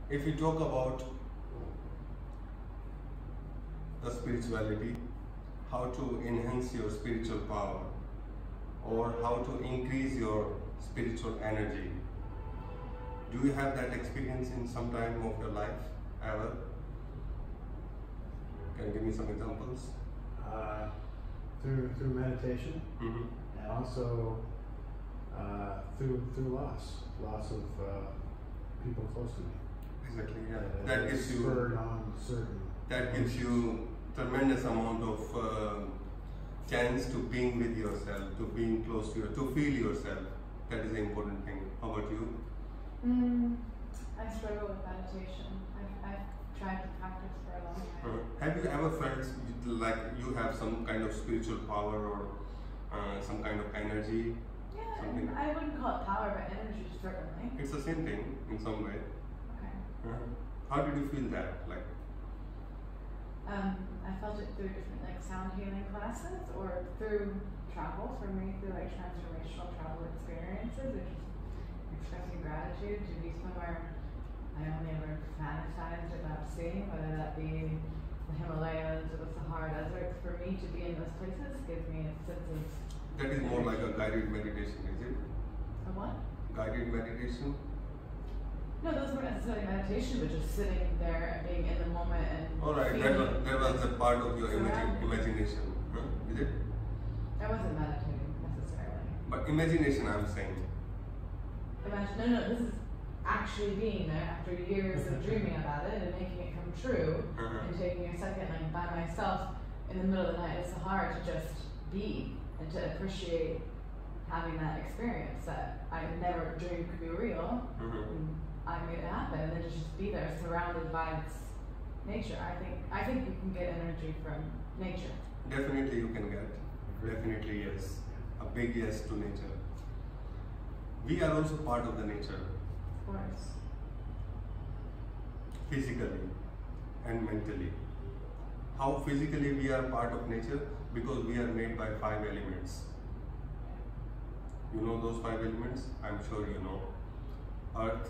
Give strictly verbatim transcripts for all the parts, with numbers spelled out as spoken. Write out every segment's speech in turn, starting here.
If we talk about the spirituality, how to enhance your spiritual power, or how to increase your spiritual energy, do you have that experience in some time of your life ever? Can you give me some examples? Uh, through through meditation, Mm-hmm. and also uh, through through loss, loss of uh, people close to me. Exactly, yeah. Uh, That gives you spurred on certain. that gives you tremendous amount of uh, chance to being with yourself, to being close to you, to feel yourself. That is the important thing. How about you? Mm, I struggle with meditation. I've, I've tried to practice for a long time. Uh, have you ever felt like you have some kind of spiritual power or uh, some kind of energy? Yeah, Something. I wouldn't call it power, but energy certainly. It's the same thing in some way. Okay. Uh, how did you feel that? Like, Um, I felt it through different like sound healing classes or through travel. For me, through like transformational travel experiences, which is expressing gratitude to be somewhere I only ever fantasized about seeing, whether that be the Himalayas or the Sahara Desert. For me to be in those places gives me a sense of that is more like a guided meditation, is it? a what? Guided meditation? No, those weren't necessarily meditation, but just sitting there and being in the moment and Alright, that was, that was a part of your imagi- imagination, huh? Is it? I wasn't meditating necessarily. But imagination, I'm saying. Imagine, no, no, this is actually being there after years of dreaming about it and making it come true, Uh-huh. and taking a second like by myself in the middle of the night in Sahara to just be and to appreciate having that experience that I never dreamed could be real. Uh-huh. And I made it happen, and then to just be there, surrounded by its nature. I think I think you can get energy from nature. Definitely you can get. Definitely yes. A big yes to nature. We are also part of the nature, Of course. physically and mentally. How physically we are part of nature? Because we are made by five elements. You know those five elements? I'm sure you know. Earth,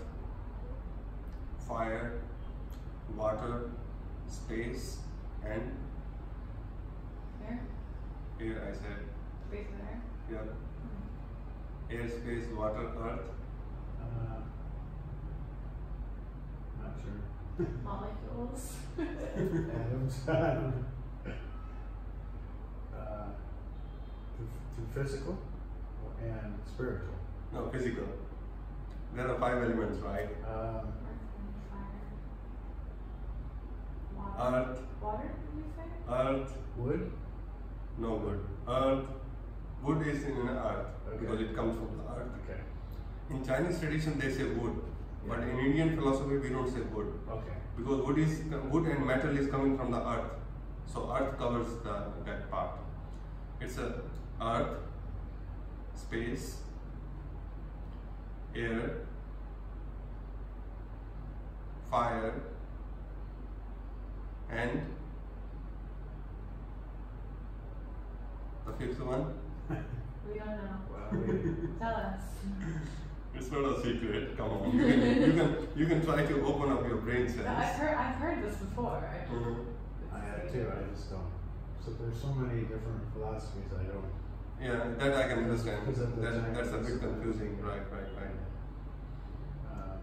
fire, water, space, and Air, air, I said. space, and air. Yeah. Air, space, water, earth. Uh, not sure. Molecules. Atoms. I don't know. uh, through, through physical and spiritual. No, physical. There are five elements, right? Um, Earth, wind, fire. Water. Earth, Water, did you say? earth, wood. no wood. Earth, wood is in an earth Okay. because it comes from the earth. Okay. In Chinese tradition, they say wood, but Yeah. in Indian philosophy, we don't say wood Okay. because wood is wood and metal is coming from the earth, so earth covers the that part. It's a earth, space, air, fire, and the fifth one. We don't know. Well, we, Tell us. It's not a secret. Come on, you can you can, you can try to open up your brain cells. No, I've heard I've heard this before. I just, Mhm. I have too. I just don't. So there's so many different philosophies. I don't. Yeah, that I can understand. Because of the That, that's a bit Chinese- confusing. Right, right, right. Uh,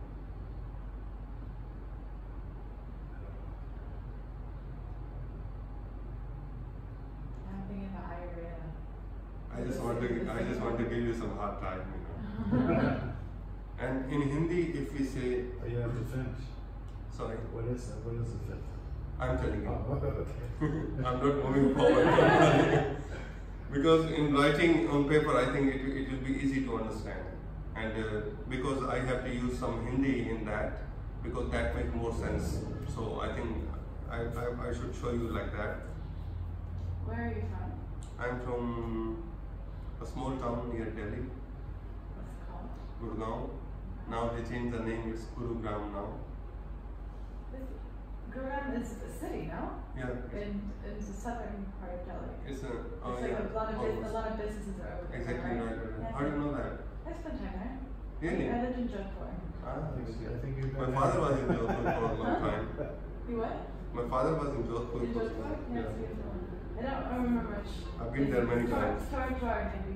I'm thinking about Ayurveda. I just want to I just want to give you some hard time, you know. I don't know. And in Hindi, if we say, Oh, you have to finish. sorry, What is the, what is the fifth? I'm telling you. Oh, okay. I'm not moving forward. Because in writing on paper, I think it, it will be easy to understand. And uh, because I have to use some Hindi in that, because that makes more sense. So I think I, I, I should show you like that. Where are you from? I'm from a small town near Delhi, What's it called? Gurgaon. Now they changed the name, it's Gurugram now. This, Gurugram is a city, no? Yeah, In in the southern part of Delhi. it's a, oh It's like yeah, a lot of bus- almost. a lot of businesses are over there. Exactly right. right, right. Yeah. How do you know that? I spent time there. Really? I lived in Jodhpur. Ah, I think, okay. I think you've My been father there. was in Jodhpur for a long time. You what? My father was in Jodhpur In for Jodhpur? some Yes, time. beautiful. I don't I remember much. I've been there many Tar- times. Tar Tar, maybe.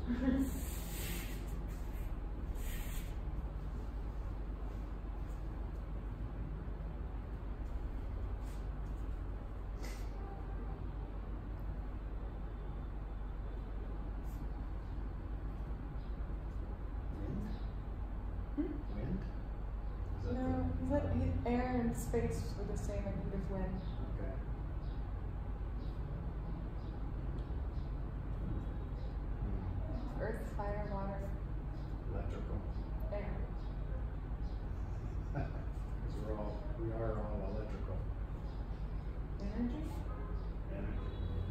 Wind? Wind? Is that No, he said he, air and space were the same, I think, as wind. the, okay. Hmm. Earth, fire, water, Electrical. air. Because we're all, we are all electrical. Energy? Energy.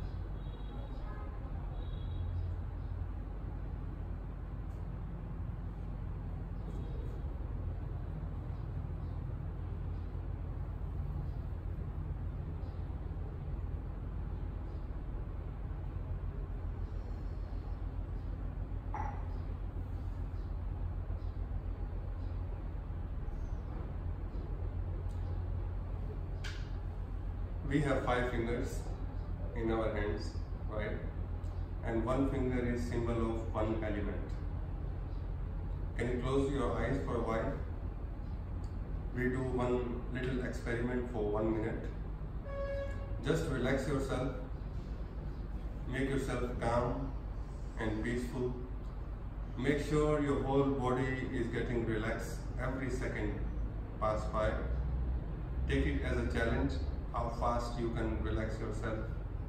We have five fingers in our hands, right? And one finger is symbol of one element. Can you close your eyes for a while? We do one little experiment for one minute. Just relax yourself, make yourself calm and peaceful. Make sure your whole body is getting relaxed every second pass by. Take it as a challenge, how fast you can relax yourself.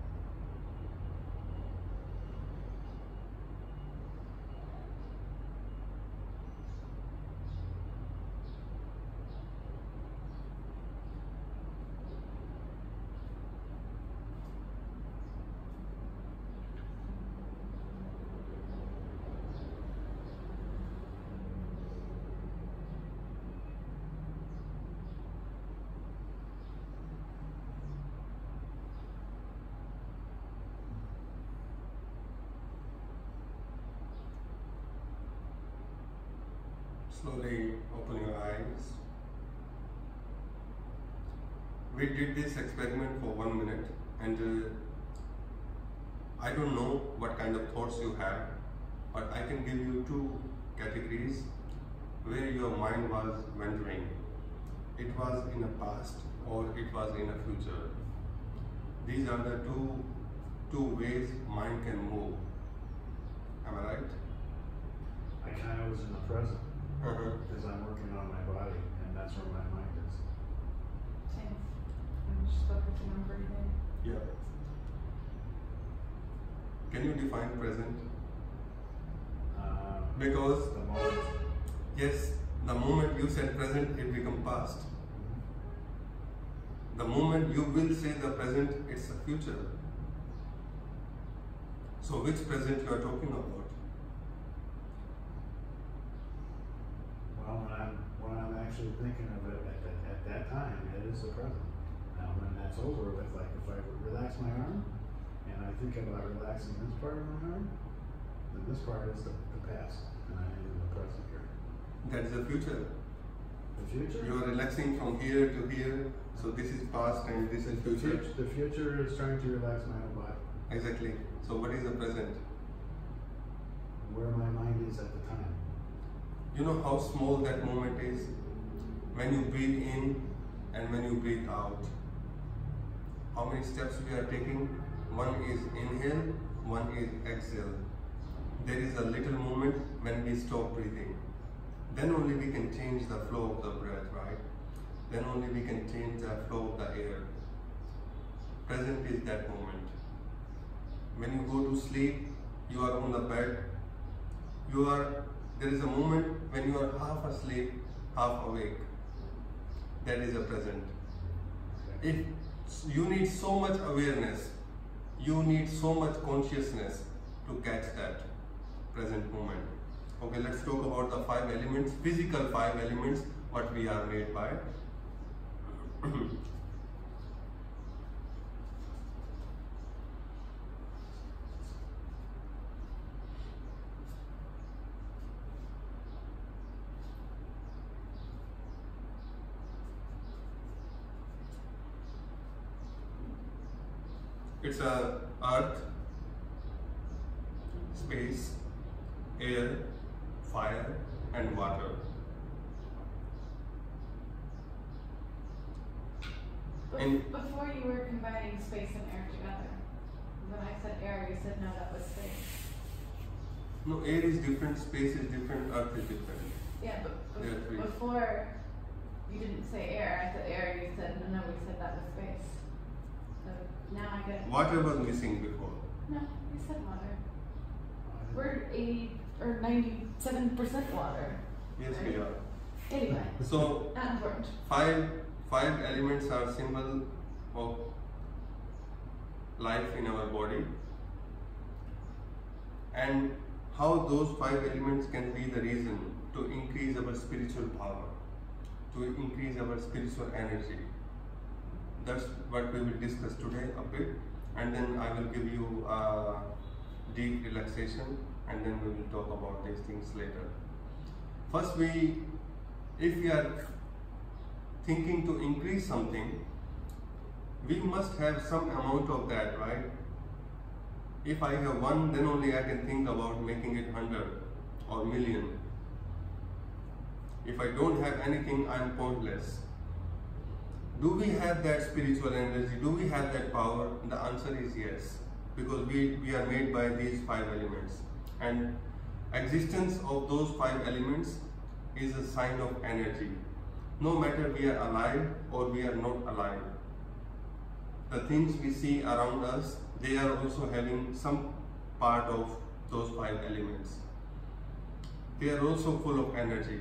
Slowly open your eyes. We did this experiment for one minute, and uh, I don't know what kind of thoughts you have, but I can give you two categories where your mind was wandering. It was in the past or it was in the future. These are the two two ways mind can move. Am I right? I kind of was in the present Uh-huh. because I'm working on my body, and that's where my mind is. Same. I'm just focusing on breathing. Yeah. Can you define present? Uh, Because the moment. yes, the moment you said present, it become past. The moment you will say the present, it's the future. So which present you are talking about? Well, when I'm when I'm actually thinking of it at, that at that time, it is the present. Now, when that's over with, like if I relax my arm and I think about relaxing this part of my arm, then this part is the, the past, and I'm in the present here. That is the future. The future. You are relaxing from here to here, so this is past and this is The future. future. The future is trying to relax my whole body. Exactly. So what is the present? Where my mind is at the time. You know how small that moment is? When you breathe in and when you breathe out. How many steps we are taking? One is inhale, one is exhale. There is a little moment when we stop breathing. Then only we can change the flow of the breath, right? Then only we can change the flow of the air. Present is that moment. When you go to sleep, you are on the bed. You are, there is a moment when you are half asleep, half awake. That is a present. If you need so much awareness, you need so much consciousness to catch that present moment. Okay, let's talk about the five elements, physical five elements, what we are made by. It's a earth, space, air, fire, and water. Bef- And- Before you were combining space and air together. When I said air, you said no, that was space. No, air is different, space is different, earth is different. Yeah, but There are bef- three. before you didn't say air, I said air, you said no, no, we said that was space. So now I get it. Water was missing before. No, you said water. We're eighty or ninety-seven percent water. Yes, we are. Anyway, So not important. five five elements are symbol of life in our body, and how those five elements can be the reason to increase our spiritual power, to increase our spiritual energy. That's what we will discuss today a bit, and then I will give you a deep relaxation, and then we will talk about these things later. First, we, if we are thinking to increase something, we must have some amount of that, right? If I have one, then only I can think about making it hundred or million. If I don't have anything, I am pointless. Do we have that spiritual energy? Do we have that power? The answer is yes, because we, we are made by these five elements. And existence of those five elements is a sign of energy. No matter we are alive or we are not alive, the things we see around us, they are also having some part of those five elements. They are also full of energy.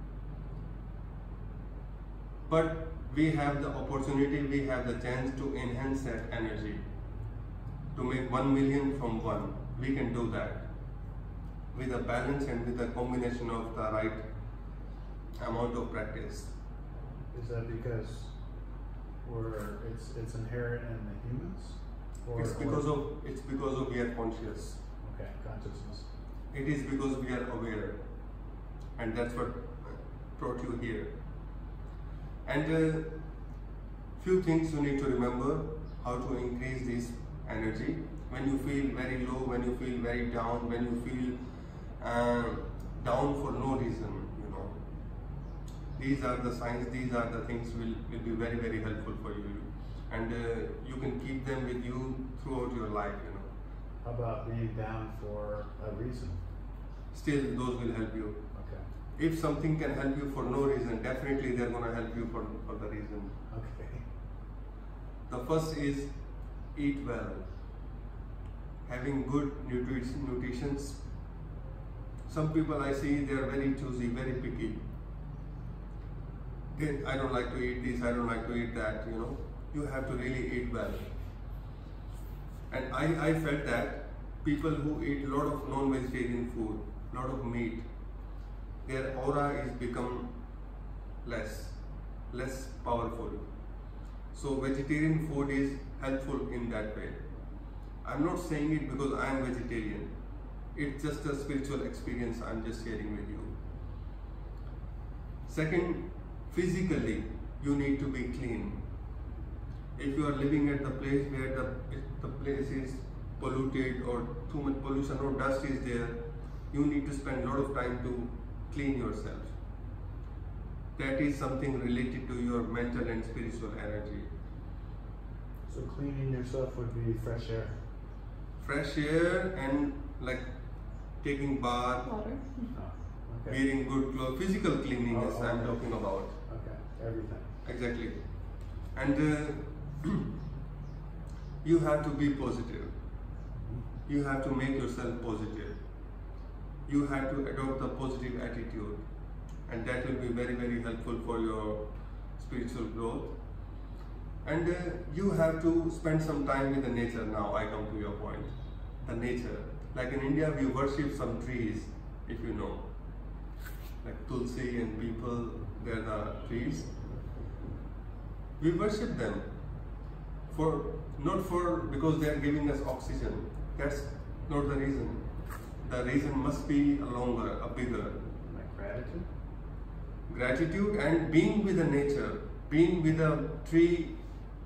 But we have the opportunity, we have the chance to enhance that energy, to make one million from one. We can do that with a balance and with a combination of the right amount of practice. Is that because we're, it's, it's inherent in the humans? Or, It's because or, of it's because of we are conscious. okay, consciousness. It is because we are aware, and that's what brought you here. And uh, few things you need to remember how to increase this energy. When you feel very low, when you feel very down, when you feel uh, down for no reason, you know, these are the signs. These are the things will will be very very helpful for you, and uh, you can keep them with you throughout your life. You know, How about being down for a reason? still those will help you. Okay, If something can help you for no reason, definitely they're gonna help you for for the reason. okay. The first is eat well. Having good nutrition, nutritions. Some people I see, they are very choosy, very picky. They, I don't like to eat this, I don't like to eat that, you know. You have to really eat well. And I, I felt that people who eat a lot of non-vegetarian food, lot of meat, their aura is become less, less powerful. So vegetarian food is helpful in that way. I'm not saying it because I am vegetarian. It's just a spiritual experience I'm just sharing with you. Second, physically, you need to be clean. If you are living at the place where the, the place is polluted or too much pollution or dust is there, you need to spend a lot of time to clean yourself. That is something related to your mental and spiritual energy. So cleaning yourself would be fresh air. Fresh air and like taking bath, Water. Oh, okay. wearing good clothes, physical cleanliness Oh, I'm okay. talking about. Okay, everything. Exactly. And uh, you have to be positive. You have to make yourself positive. You have to adopt a positive attitude, and that will be very very helpful for your spiritual growth. And uh, you have to spend some time with the nature. Now I come to your point. The nature. Like in India we worship some trees, if you know. Like Tulsi and people, they're the trees. We worship them for not for because they are giving us oxygen. That's not the reason. The reason must be a longer, a bigger. Like gratitude? Gratitude and being with the nature, being with a tree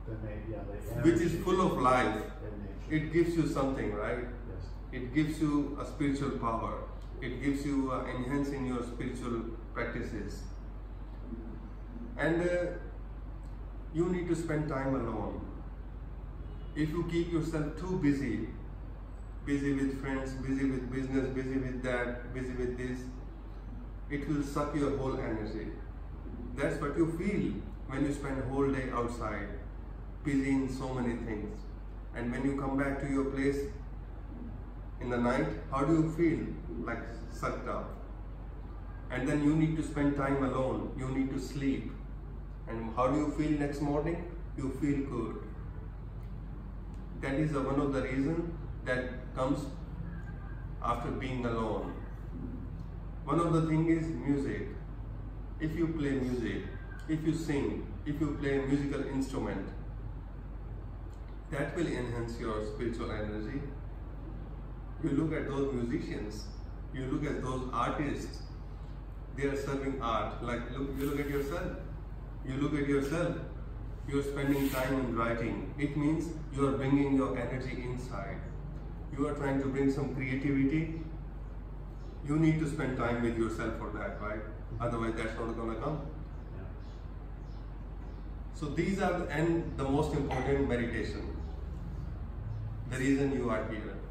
The na- yeah, the which is energy full of life. in nature. It gives you something, right? Yes. It gives you a spiritual power. It gives you uh, enhance in your spiritual practices. And uh, you need to spend time alone. If you keep yourself too busy, busy with friends, busy with business, busy with that, busy with this, it will suck your whole energy. That's what you feel when you spend a whole day outside, busy in so many things. And when you come back to your place in the night, how do you feel? Like sucked up. And then you need to spend time alone. You need to sleep. And how do you feel next morning? You feel good. That is uh, one of the reasons that comes after being alone. One of the things is music. If you play music, if you sing, if you play a musical instrument, that will enhance your spiritual energy. You look at those musicians, you look at those artists, they are serving art. Like look, you look at yourself, you look at yourself, you are spending time in writing. It means you are bringing your energy inside. You are trying to bring some creativity. You need to spend time with yourself for that, right? Otherwise that's not gonna come. Yeah. So these are, and the most important, meditation. The reason you are here.